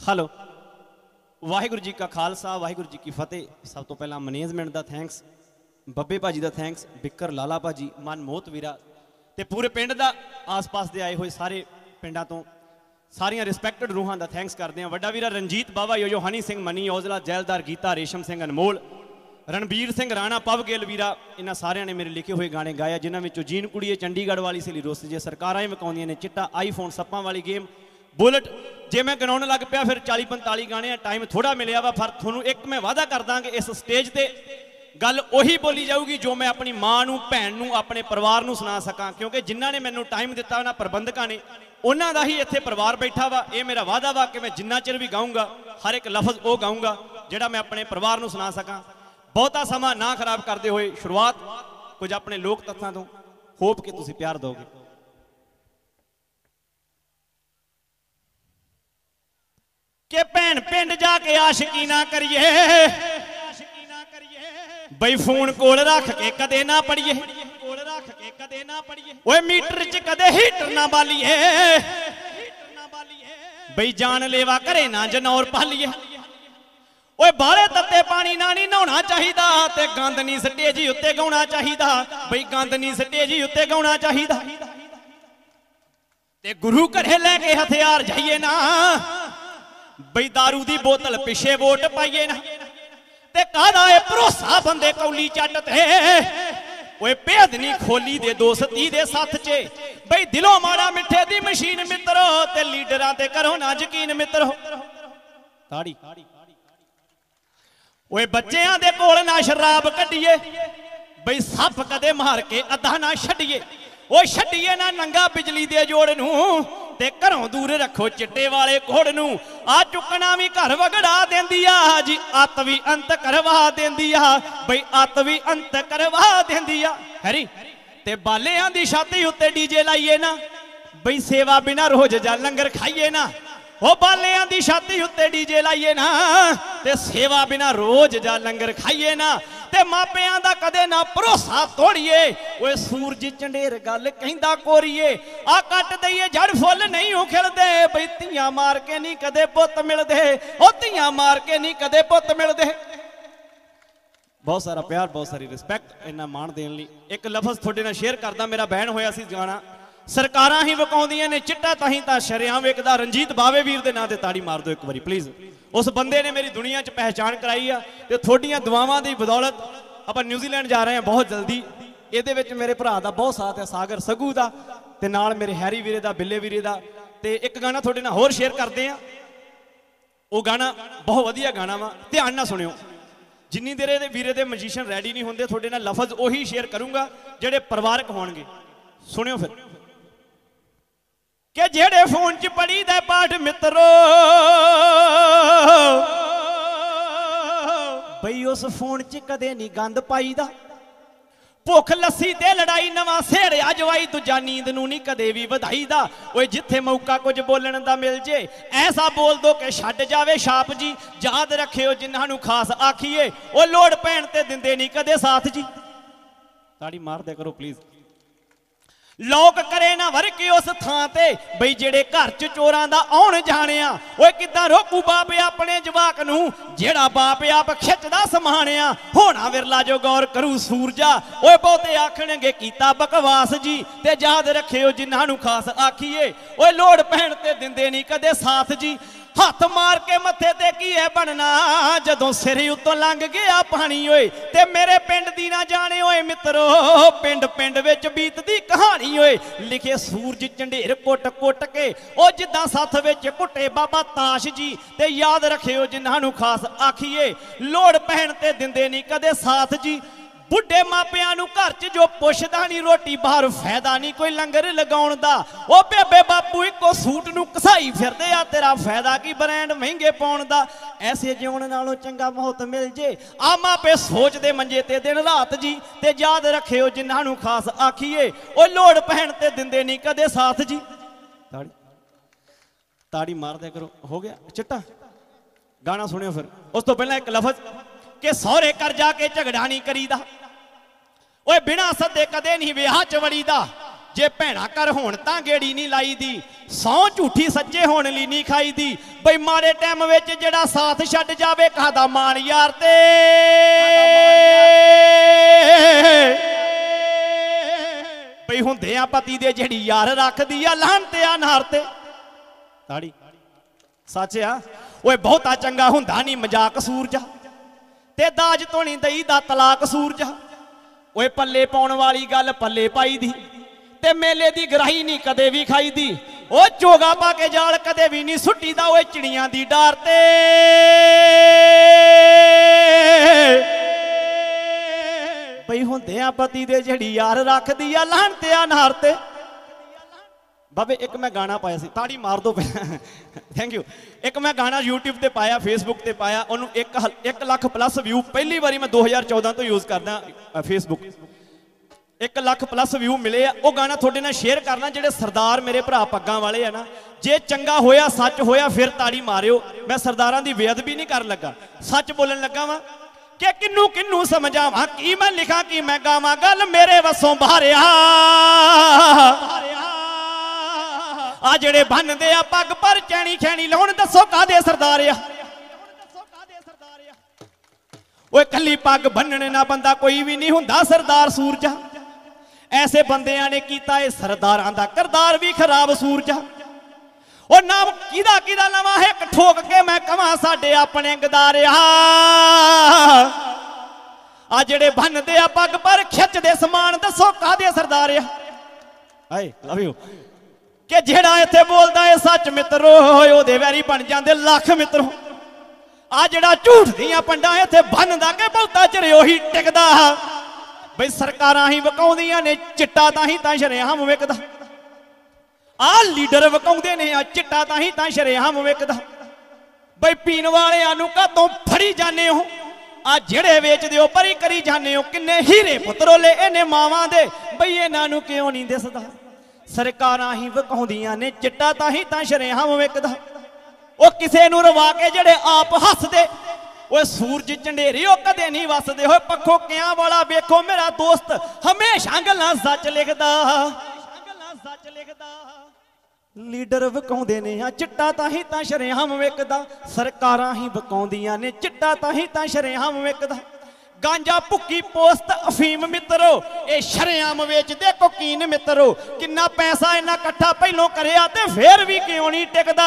Hello Waheguru ji का खालसा वाहिगुरू जी की फतेह। सब तो पहला मैनेजमेंट का थैंक्स, बब्बे भाजी का थैंक्स, बिकर लाला भाजी, मनमोहत वीरा ते पूरे पिंड का आस पास के आए हुए सारे पिंडों तो सारिया रिस्पैक्टड रूहां का थैंक्स करते हैं। वड्डा वीरा रंजीत बाबा योयो, हनी सिंह मनी औजला, जैलदार गीता, रेशम सिंह अनमोल, रणबीर सिंह राणा, पव गिल वीरा, इन्होंने सारिया ने मेरे लिखे हुए गाने गाया जिन्होंने जीन कुड़िए, चंडीगढ़ वाली सहेली रुस जे, सरकारां विकाउंदियां ने, चिट्टा, आईफोन, सप्पां वाली गेम, बुलेट। जे मैं गिनाउण लग पिया फिर 40-45 गाने, टाइम थोड़ा मिलिया वा। पर थोनू एक मैं वादा कर दा कि इस स्टेज पर गल उही बोली जाऊगी जो मैं अपनी माँ नू, भैन नू, अपने परिवार नू सुना सकां, क्योंकि जिन्होंने मैनू टाइम दिता उन्होंने प्रबंधकों ने उन्हों का ही इत्थे परिवार बैठा वा। ये मेरा वादा वा कि मैं जिन्ना चिर भी गाऊँगा हर एक लफज वो गाऊँगा जिहड़ा मैं अपने परिवार नू सुना सकां। बहुता समा ना खराब करते हुए शुरुआत कुछ अपने लोक तत्थां तो, होप कि तुसीं प्यार दोगे। कि भैन पिंड जाके आशिकी ना करिए, बई फोन कोल रख के कदे ना पढ़िए, ओए मीटर च कदे हीटर ना बालिए, बई जान लेवा करे ना जनौर पालिए, ओए बाले तत्ते पानी ना नहीं नहाना चाहिदा, ते गंद नहीं स्टेजी उत्ते गाउणा चाहिदा, बई गंद नहीं स्टेजी उत्ते गाउणा चाहिदा, ते गुरु घरे लैके हथियार जाइए ना, बई दारू दी बोतल पिछे वोट पाइए ना, ते कादा है भरोसा बंदे कौली चट ते, ओए भेद नहीं खोली दे दोस्ती दे साथ चे, बई दिलों माड़ा मिठे दी मशीन मित्रो, ते लीडरां ते करो ना यकीन मित्रो। ताड़ी ओए बच्चियां दे कोल ना शराब कड्डिए, बई सप कदे मार के अद्धा ना छड्डिए, ओ छड्डिए ना नंगा बिजली दे जोड़ नू, ते घरों दूर रखो चिट्टे वाले घोड़ नू। आ चुकना भी घर वगड़ा देंदी आ जी, अत भी अंत करवा देंदी आ, बई अत भी अंत करवा देंदी आ। हैरी ते बालियां दी छाती उत्ते डीजे लाइए ना, बई सेवा बिना रोज जा लंगर खाइए ना, ओ बालियां दी छाती उत्ते डीजे लाइए ना, ते सेवा बिना रोज जा लंगर खाइए ना, ते मापियां दा कदे ना भरोसा तोड़िए, ओए सूरज चंडेर गल कहंदा कोरीए, आ कट दईए जड़ फुल नहीं हो खिलदे, बई धीआं मार के नहीं कदे पुत मिलदे, ओ धीआं मार के नहीं कदे पुत मिलदे। बहुत सारा प्यार, बहुत सारी रिस्पैक्ट, इन्ना मान देने लई एक लफज थोड़े नाल शेयर करदा। मेरा बहन होया सी गाना सरकारां ही विकाउंदियां ने, चिट्टा ताही तां शरेआम विकदा, रंजीत बावे वीर दे नां ते ताड़ी मार दो एक बारी प्लीज़। उस बंदे ने मेरी दुनिया च पहचान कराई आ, ते थोड़ियां दुआवां दी बदौलत आपां न्यूजीलैंड जा रहे हैं बहुत जल्दी। इहदे विच मेरे भरा दा बहुत साथ है, सागर सगू दा, ते नाल मेरे हैरी वीरे दा, बिल्ले वीरे दा। ते एक गाना थोड़े नाल होर शेयर करदे आ, वो गाना बहुत वधिया गाना वा, ध्यान नाल सुणिओ। जिन्नी देर इहदे वीरे दे मजीशियन रैडी नहीं होंदे, थोड़े नाल लफज उही शेयर करूंगा जिहड़े परिवारक होणगे। सुणिओ फिर कि जेड़े फोन च पढ़ी दा पाठ मित्रो, बई उस फोन च कदे नहीं गंद पाई दा, भुख लस्सी ते लड़ाई नवा सेड़िया जवाई, दूजा नींद नू नहीं कदे भी वधाई दा, ओए जिथे मौका कुछ बोलण दा मिल जे ऐसा बोल दो कि छड्ड जावे छाप जी, याद रखियो जिन्हां नू खास आखिए, ओ लोड़ पैण ते दिंदे नहीं कदे साथ जी। ताड़ी मार दे करो प्लीज। लोक करे ना वरके उस थां ते, बई जेड़े घर च चोरां दा आउण जाणिया, ओए किदां रोकू बाप अपने जवाक नू, जेड़ा बाप आप खिचदा समाणिया, होना विरला जो गौर करू सूरजा, ओए बहुते आखणगे कीता बकवास जी, ते याद रखियो जिन्हां नू खास आखिए, ओए लोड़ पैण ते दिंदे नहीं कदे साथ जी। हथ मार के मथे ते की है बनना, जदों सिर उत्तों लंघ गया पानी, ओए ते मेरे पिंड दी ना जाने ओए मित्रो, पिंड पिंड विच बीतदी कहानी, ओए लिखे सूरज चंडेर कुट कुट के, ओ जिद्दां सथ विच कुटे बाबा ताश जी, ते याद रखियो जिन्हां नू खास आखिए, लोड़ पैण ते दिंदे नहीं कदे साथ जी। बुढ़े मापियां नू घर च जो पुछदा नहीं रोटी बाहर, फायदा नहीं कोई लंगर लगाउण दा, ओ बेबे बापू इको सूट नू घसाई फिरदे आ, तेरा फायदा की ब्रांड महंगे पाउण दा, ऐसे जिउण नालों चंगा मौत मिल जे, आ मापे सोचदे मंजे ते दिन रात जी, ते याद रखियो जिन्हां नू खास आखिए, ओ लोड़ पैण ते दिंदे नहीं कदे साथ जी। ताड़ी ताड़ी मार दिया करो। हो गया चिट्टा गाना सुनियो फिर। उस तो पहला एक लफज कि सौरे कर जाके झगड़ा नहीं करीदा, ओए बिना सदे कदे नहीं विआह च वड़ीदा, जे भैणा घर होण तां गेड़ी नहीं लाई दी, सौ झूठी सच्चे होने ली नहीं खाई दी बई माड़े टाइम विच जेड़ा साथ छड्ड जावे कहदा मान यार ते बई हुंदे आ पति दे जेड़ी यार रखदी आ लाहन ते आ नार ते ताड़ी सच आ ओए बहुता चंगा हुंदा नहीं मजाक सूरजा ते दाज धोनी दई दा तलाक सूरजा ओए पल्ले पाउण वाली गल पल्ले पाई दी ते मेले दी गराही नहीं कदे भी खाई दी ओ चोगा पा के जाल कदे भी नहीं सुट्टी दा ओए चिड़ियां दी डार ते बई हुंदे आ पति दे जेड़ी यार रखदी आ लाहन ते आ नार ते बाबे एक मैं गाना पाया सी ताड़ी मार दो थैंक यू एक मैं गाना यूट्यूब ते पाया फेसबुक ते पाया उन्होंने 1 लाख प्लस व्यू पहली बारी मैं 2014 तो यूज करदा फेसबुक 1 लाख प्लस व्यू मिले वो गाना थोड़े नाल शेयर करना जेडे सरदार मेरे भरा पग्गां वाले है ना जे चंगा होया सच होया फिर ताड़ी मारियो मैं सरदारां दी बेअदबी नहीं कर लगा सच बोलन लगा वा कि किन्नू किन्नू समझावां की मैं लिखा की मैं गावां गल मेरे वसों बाहर आ जेड़े बनदे आ पग पर चैनी खैनी लाउण दसो कादे सरदार आ ओए कल्ली पग बन्नने ना बंदा कोई भी नहीं हुंदा सरदार सूरजा ऐसे बंदियां ने कीता ए सरदारां दा करदार भी खराब सूरजा ओ नाम किदा किदा लवां है एक ठोक के मैं कवां साडे अपने गदार आ जेड़े बनदे आ पग पर खिचदे समान दसो कादे सरदार आ हाय लव यू कि जेड़ा इत्थे बोलदा है सच मित्रो ओहदे वैरी बन जांदे लख मित्रो आ जेड़ा झूठ दियां पंडां इत्थे बनदा के बहुता चिर ओही टिकदा बई सरकारां ही वकाउंदियां ने चिट्टा तां ही तां शरेआम विकदा आ लीडर वकाउंदे ने आ चिट्टा तां ही तां शरेआम विकदा बई पीण वालियां नूं कातों फड़ी जाने हो आ जेड़े वेचदे हो परी करी जाने हो किन्ने हीरे पुत्रोले इन्ने मावां दे बई इन्हां नूं क्यों नहीं दिसदा सरकारां ही वकाउंदियां ने चिट्टा तां ही तां शरेआम विकदा ओ किसे नूं रवा के जेड़े आप हसदे ओए सूरज झंडेरी ओ कदे नहीं वसदे होए पक्खो कियां वाला वेखो मेरा दोस्त हमेशा गल्लां सच लिखदा लीडर वकाउंदे ने आ चिट्टा तां ही तां शरेआम विकदा सरकारां ही वकाउंदियां ने चिट्टा तां ही तां शरेआम विकदा गांजा भुक्की पोस्त अफीम मित्रो ए शरेआम वेचदे कोकीन मित्रो किन्ना पैसा इन्ना इकट्ठा पहलों करिया ते फिर भी क्यों नहीं टिकदा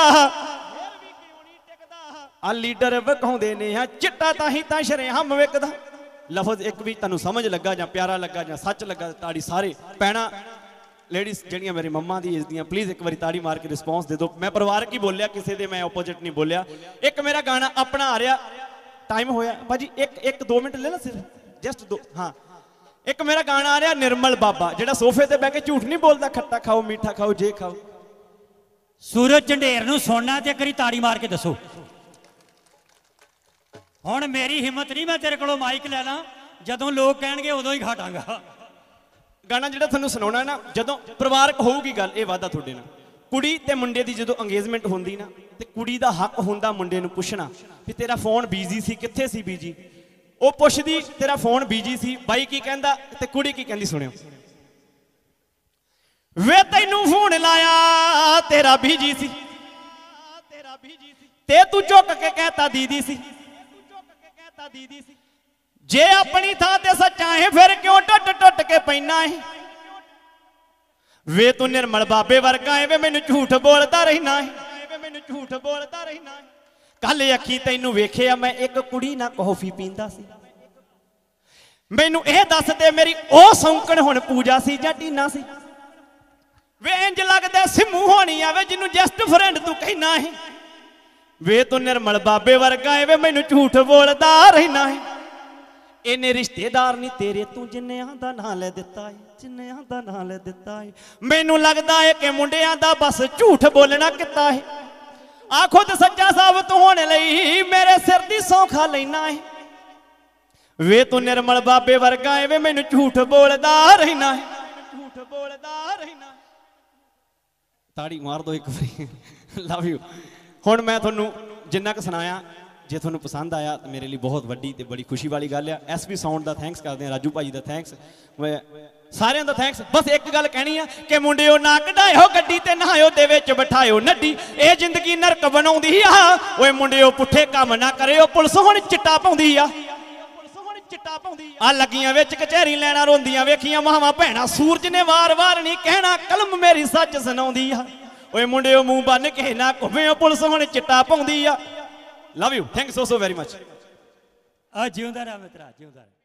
आ लीडर वकाउंदे ने आ चिट्टा तां ही तां शरेआम विकदा लफज एक भी तैनूं समझ लगा जां प्यारा लगा जां सच लगा ताड़ी सारे पैणा लेडीज जड़ियां मेरी मम्मा दी एज दियां प्लीज एक बारी ताड़ी मार के रिस्पॉन्स दे दो मैं परिवार की बोलिया किसी दे मैं ओपोजिट नहीं बोलिया एक मेरा गाना अपना आ रहा टाइम होया भाजी एक 2 मिनट ले ला सिर्फ जस्ट 2 हाँ एक मेरा गाना आ रहा निर्मल बाबा जेड़ा सोफे ते बैठ के झूठ नहीं बोलता खट्टा खाओ मीठा खाओ जे खाओ सूरज झंडेर नूं सुनना ते करी ताड़ी मार के दसो हुण मेरी हिम्मत नहीं मैं तेरे कोलों माइक लैना जदों लोग कहणगे उदों ही घाटांगा गाना जिहड़ा तुहानूं सुणाउणा ना जदों परिवारक होऊगी गल ये वादा तुहाडे नाल कुड़ी ते मुंडे दी जदों अंगेजमेंट हुंदी ना ते कुड़ी दा हक हुंदा मुंडे नूं पुछना भी तेरा फोन बिजी सी कित्थे सी बिजी ओ पुछदी तेरा फोन बिजी सी बाई की कहंदा ते कुड़ी की कहंदी सुणियो वे तैनूं फोन लाया तेरा बिजी सी ते तू चुक के कहता दीदी सी जे अपनी थां ते सच्चा है फिर क्यों टुट टुट के पैना है वे तू निर्मल बाबे वर्गा है वे मैनू झूठ बोलता रहना है कल अखी तैनू वेखिया मैं एक कुड़ी ना कॉफी पींदा सी मैनू यह दस दे मेरी ओ सौंकण हुण पूजा सी जां टीना सी वे इंज लगदा सिमू होनी आवे जिन्नू जस्ट फ्रेंड तू कहना है वे तू निर्मल बाबे वर्गा है वे मैनू झूठ बोलता रहना है इन्ने रिश्तेदार नहीं तेरे तू जिन्नियां दा नां ले दिता है मैनू लगता है कि मुंडियां दा बस झूठ बोलना किता है आ खुद सच्चा साबित होने लई मेरे सिर दी सौं खा लेना है वे तू निर्मल बाबे वर्गा है वे मैनू झूठ बोलदा रहना है ताड़ी मार दो एक बारी लव यू हुण मैं तुहानू जिन्ना क सुनाया जे तुहानू पसंद आया तो मेरे लिए बहुत वड्डी ते बड़ी खुशी वाली गल है एसपी साउंड का थैंक्स करते हैं राजू भाई का थैंक्स मैं ਸਾਰਿਆਂ ਦਾ ਥੈਂਕਸ। ਬਸ ਇੱਕ ਗੱਲ ਕਹਿਣੀ ਆ ਕਿ ਮੁੰਡਿਓ ਨਾ ਕਢਾਇਓ ਗੱਡੀ ਤੇ ਨਹਾਇਓ ਦੇ ਵਿੱਚ ਬਿਠਾਇਓ ਨੱਡੀ, ਇਹ ਜ਼ਿੰਦਗੀ ਨਰਕ ਬਣਾਉਂਦੀ ਆ। ਓਏ ਮੁੰਡਿਓ ਪੁੱਠੇ ਕੰਮ ਨਾ ਕਰਿਓ, ਪੁਲਿਸ ਹੁਣ ਚਿੱਟਾ ਪਾਉਂਦੀ ਆ। ਆ ਲੱਗੀਆਂ ਵਿੱਚ ਕਚਹਿਰੀ ਲੈਣਾ ਰੋਂਦੀਆਂ ਵੇਖੀਆਂ ਮਾਵਾਂ ਭੈਣਾਂ, ਸੂਰਜ ਨੇ ਵਾਰ-ਵਾਰ ਨਹੀਂ ਕਹਿਣਾ ਕਲਮ ਮੇਰੀ ਸੱਚ ਸੁਣਾਉਂਦੀ ਆ। ਓਏ ਮੁੰਡਿਓ ਮੂੰਹ ਬੰਨ ਕੇ ਨਾ ਘੁੰਮਿਓ, ਪੁਲਿਸ ਹੁਣ ਚਿੱਟਾ ਪਾਉਂਦੀ ਆ। Love you, thank so very much. ਆ ਜਿਉਂਦਾ ਰਹਿ ਮਿੱਤਰਾ, ਜਿਉਂਦਾ ਰਹਿ।